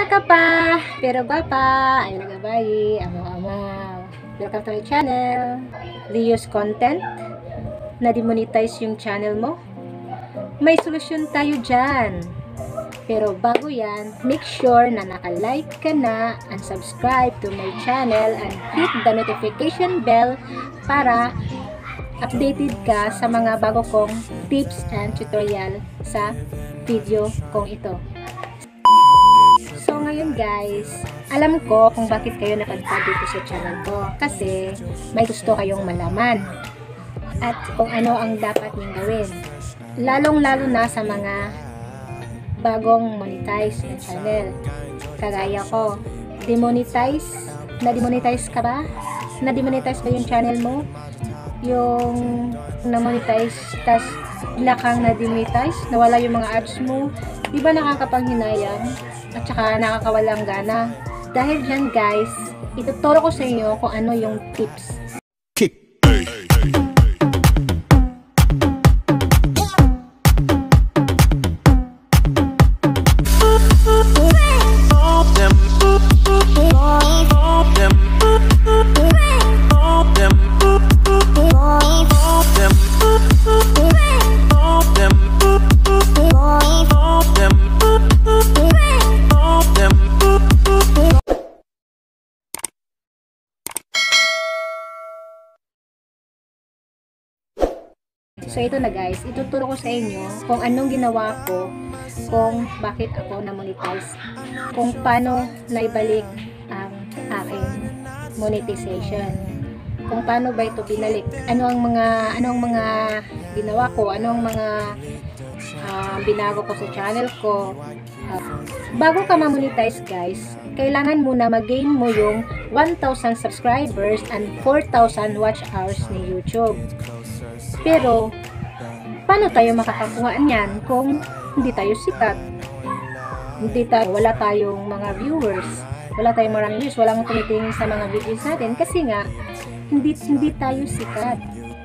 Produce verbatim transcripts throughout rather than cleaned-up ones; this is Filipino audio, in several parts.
ka pa, pero gwapa, ay nagabayi, amaw-amaw. Welcome to my channel. Reuse content, na demonetize yung channel mo. May solusyon tayo dyan. Pero bago yan, make sure na naka-like ka na and subscribe to my channel and hit the notification bell para updated ka sa mga bago kong tips and tutorial sa video kong ito. So ngayon guys, alam ko kung bakit kayo napadpad dito sa channel ko kasi may gusto kayong malaman at kung ano ang dapat niyong gawin. Lalong lalo na sa mga bagong monetize na channel. Kagaya ko, demonetize, na-demonetize ka ba? Na-demonetize ba yung channel mo? Yung na-monetize, tas bigla kang na-demonetize, nawala yung mga ads mo, di ba nakakapanghinayang at saka nakakawalang gana? Dahil dyan guys, ituturo ko sa inyo kung ano yung tips. So ito na guys, ituturo ko sa inyo kung anong ginawa ko, kung bakit ako na-monetize, kung paano naibalik ang aking monetization, kung paano ba ito binalik, ano ang mga ano ang mga ginawa ko, ano ang mga uh, binago ko sa channel ko. Uh, bago ka ma-monetize guys, kailangan muna mag-gain mo yung one thousand subscribers and four thousand watch hours ni YouTube. Pero, paano tayo makakakuha niyan kung hindi tayo sikat? Hindi tayo, wala tayong mga viewers, wala tayong maraming views, walang tumitingin sa mga videos natin kasi nga, hindi, hindi tayo sikat.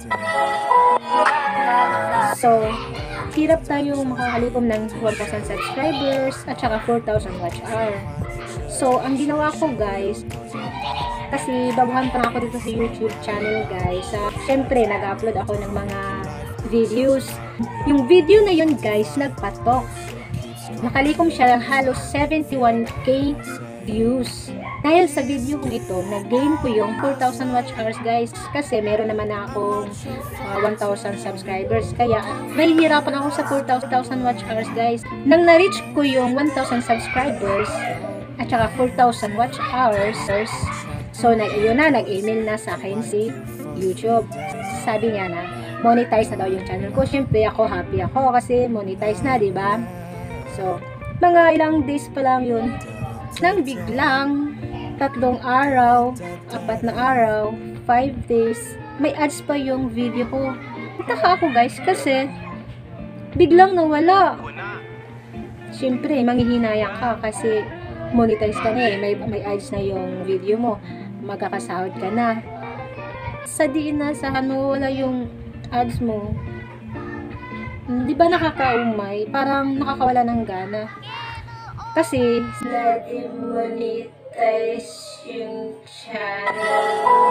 So, hirap tayong makakalikom ng one thousand subscribers at saka four thousand watch hour. So, ang ginawa ko guys, kasi baguhan pa ako dito sa YouTube channel guys. Uh, Siyempre, nag-upload ako ng mga videos. Yung video na yun guys, nagpatok. Nakalikom siya ng halos seventy-one K views. Dahil sa video kong ito, nag-gain ko yung four thousand watch hours guys. Kasi meron naman akong uh, one thousand subscribers. Kaya, nahihirapan ako sa four thousand watch hours guys. Nang na-reach ko yung one thousand subscribers at saka four thousand watch hours, so, yun na, nag-email na sa akin si YouTube. Sabi niya na, monetize na daw yung channel ko. Siyempre, ako, happy ako kasi monetize na, diba? So, mga ilang days pa lang yun. Nang biglang, tatlong araw, apat na araw, five days, may ads pa yung video ko. Nataka ako guys kasi, biglang nawala. Siyempre, manghihinayang ka kasi monetize ka na eh. May, may ads na yung video mo. Magkakasahod ka na. Sa diin na sa ano, wala yung ads mo. Di ba nakakaumay? Parang nakakawala ng gana. Kasi, na-demonetize yung channel.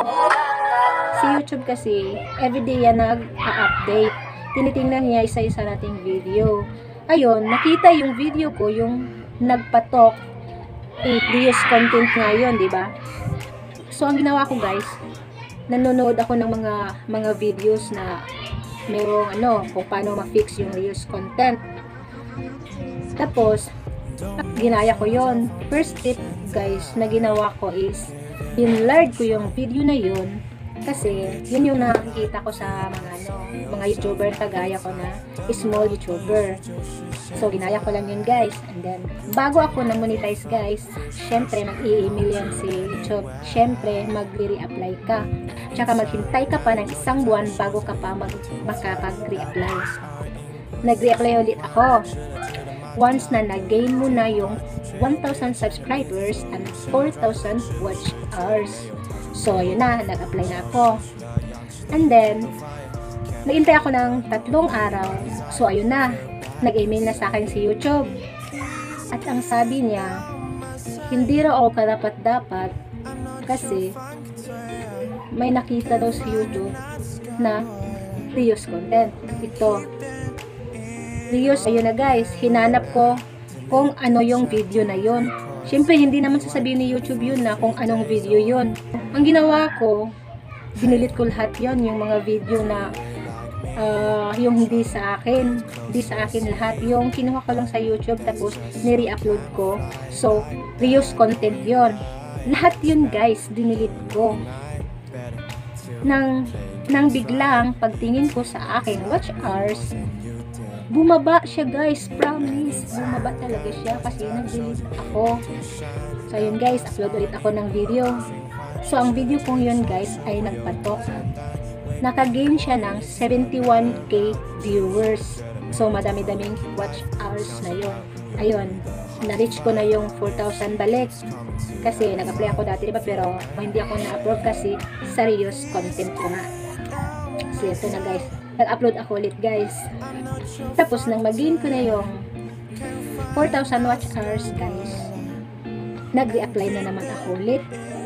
Si YouTube kasi, everyday yan nag-update. Tinitingnan niya isa-isa nating video. Ayun, nakita yung video ko, yung nagpatok. Eh, reuse content nga yun, di ba? So, ang ginawa ko guys, nanonood ako ng mga mga videos na merong ano, kung paano ma-fix yung reuse content. Tapos, ginaya ko yon. First tip guys na ginawa ko is, binlurred ko yung video na yun kasi yun yung nakikita ko sa mga ano, mga YouTuber kagaya ko na small YouTuber. So, ginaya ko lang yun guys. And then, bago ako na-monetize guys, syempre, mag-i-email yan si YouTube. Syempre, mag-re-apply ka. Tsaka maghintay ka pa ng isang buwan bago ka pa makapag-re-apply. Nag-re-apply ulit ako. Once na nag-gain mo na yung one thousand subscribers and four thousand watch hours. So, yun na. Nag-apply na ako. And then, naghintay ako ng tatlong araw. So, ayun na. Nag-email na sa akin si YouTube. At ang sabi niya, hindi raw ako karapat-dapat kasi may nakita daw sa YouTube na reuse content. Ito. Reuse. Ayun na guys. Hinanap ko kung ano yung video na yun. Siyempre, hindi naman sasabihin ni YouTube yun na kung anong video yun. Ang ginawa ko, dinilit ko lahat yun. Yung mga video na uh, yung hindi sa akin. Hindi sa akin lahat. Yung kinuha ko lang sa YouTube tapos nire-upload ko. So, reuse content yun. Lahat yun guys, dinilit ko. Nang, nang biglang pagtingin ko sa akin watch hours, bumaba siya guys, promise. Bumaba talaga siya kasi nag-delete ako. So yun guys, upload ulit ako ng video. So ang video kong yun guys ay nagpatok. Naka-gain siya ng seventy-one K viewers. So madami-daming watch hours na yun. Ayun, na-reach ko na yung four thousand balik. Kasi nag-apply ako dati, diba? Pero hindi ako na-approve kasi serious content ko nga. So ito na guys, nag-upload ako ulit guys. Tapos nang mag-gain ko na yung four thousand watch hours guys, nag-re-apply na naman ako ulit.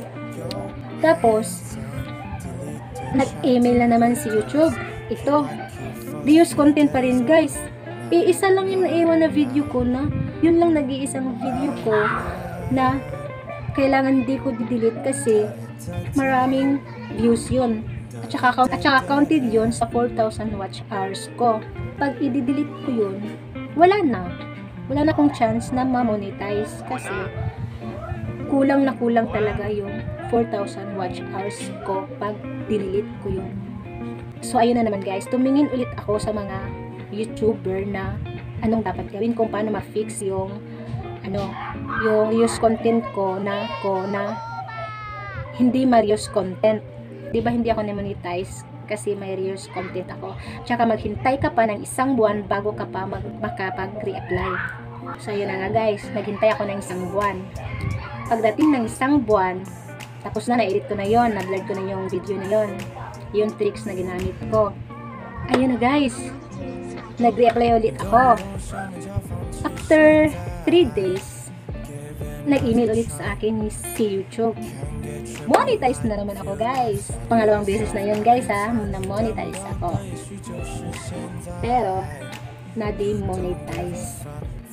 Tapos nag-email na naman si YouTube. Ito, reuse content pa rin guys. Iisa lang yung naiwan na video ko na, yun lang nag-iisang video ko na kailangan di ko di-delete kasi maraming views yun. At saka, at saka counted yun sa four thousand watch hours ko. Pag i-delete ko yun, wala na. Wala na akong chance na ma-monetize kasi kulang na kulang talaga yung four thousand watch hours ko pag delete ko yun. So ayun na naman guys, tumingin ulit ako sa mga YouTuber na anong dapat gawin kung paano ma-fix yung ano, yung use content ko na ko na hindi ma-reuse content. Diba hindi ako na-monetize kasi may reuse content ako. Tsaka maghintay ka pa ng isang buwan bago ka pa mag makapag-re-apply. So yun na nga guys, naghintay ako ng isang buwan. Pagdating ng isang buwan, tapos na, na-edit ko na yon, na-vlog ko na yung video na yon, yung tricks na ginamit ko. Ayun na guys, nag-re-apply ulit ako. After three days, nag-email ulit sa akin si YouTube. Monetize na naman ako guys. Pangalawang beses na yun guys ha, na-monetize ako. Pero, na-demonetize.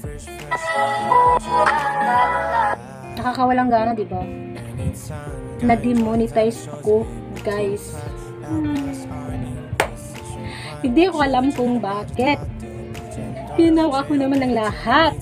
Nakakawalang gana, diba? Na-demonetize ako guys. Hmm. Hindi ko alam kung bakit. Ginawa ko naman ng lahat.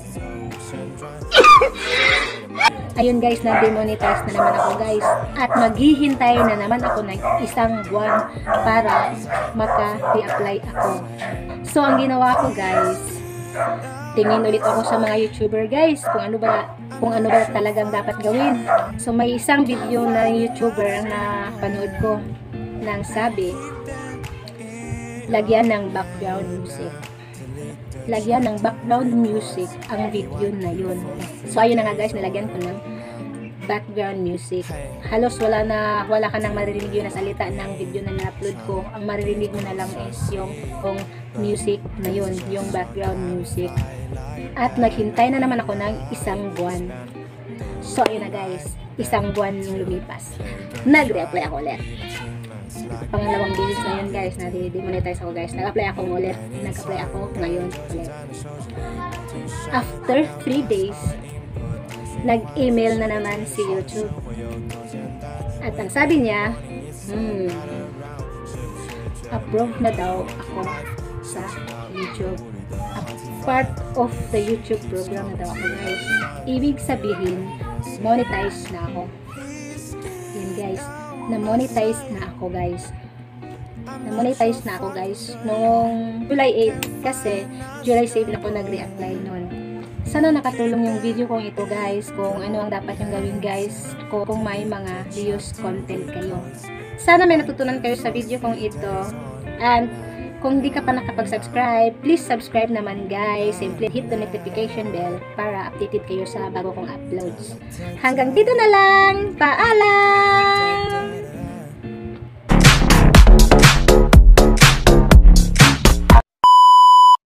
Ayun guys, na-demonetize na naman ako guys. At maghihintay na naman ako ng isang buwan para maka-re-apply ako. So, ang ginawa ko guys, tingin ulit ako sa mga YouTuber guys, kung ano ba kung ano ba talagang dapat gawin. So, may isang video na YouTuber na panood ko nang sabi, lagyan ng background music. Lagyan ng background music ang video na yun. So, ayun na nga guys, nalagyan ko ng background music. Halos wala na, wala ka nang maririnig yun na salita ng video na na-upload ko. Ang maririnig mo na lang is yung, yung music na yun, yung background music. At naghintay na naman ako ng isang buwan. So, ayun na guys, isang buwan yung lumipas. Nag-re-apply ako ulit. Pangalawang beses na yun guys, na demonetize ako guys. Nag-apply ako ulit. Nag-apply ako ngayon ulit. After three days, nag-email na naman si YouTube. At ang sabi niya, hmm, approve na daw ako sa YouTube. Part of the YouTube program na daw ako guys. Ibig sabihin, monetize na ako. Yun guys, na-monetize na ako guys. Na-monetize na ako guys noong July eighth kasi July seven ako nag-re-apply noon. Sana nakatulong yung video kong ito guys, kung ano ang dapat yung gawin guys, kung, kung may mga reuse content kayo. Sana may natutunan kayo sa video kong ito. And kung di ka pa nakapag-subscribe, please subscribe naman guys. Simply hit the notification bell para updated kayo sa bago kong uploads. Hanggang dito na lang. Paalam!